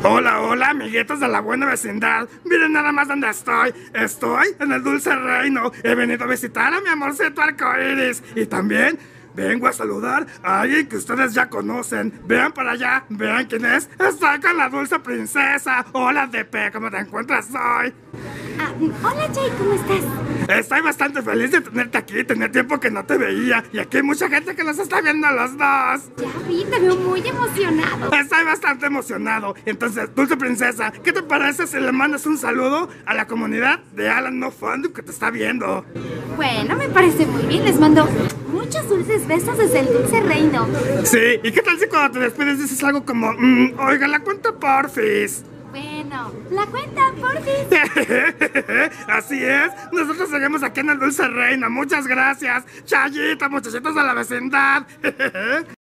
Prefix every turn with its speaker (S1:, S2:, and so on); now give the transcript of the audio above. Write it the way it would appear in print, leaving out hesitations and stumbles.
S1: Hola, hola, amiguitos de la buena vecindad. Miren nada más dónde estoy. Estoy en el dulce reino. He venido a visitar a mi amorcito arcoíris. Y también vengo a saludar a alguien que ustedes ya conocen. Vean para allá, vean quién es. Estoy con la dulce princesa. Hola, DP, ¿cómo te encuentras hoy?
S2: Hola Jay, ¿cómo estás?
S1: Estoy bastante feliz de tenerte aquí. Tenía tiempo que no te veía. Y aquí hay mucha gente que nos está viendo a los dos.
S2: Ya vi, te veo muy emocionado.
S1: Estoy bastante emocionado. Entonces, dulce princesa, ¿qué te parece si le mandas un saludo a la comunidad de Alan No Fondue que te está viendo?
S2: Bueno, me parece muy bien. Les mando muchos dulces besos desde el dulce reino.
S1: Sí, ¿y qué tal si cuando te despides dices algo como, oiga, la cuenta porfis?
S2: Bueno, la cuenta, porfis.
S1: Así es, nosotros seguimos aquí en el dulce reino. Muchas gracias, Chayita, muchachitos de la vecindad.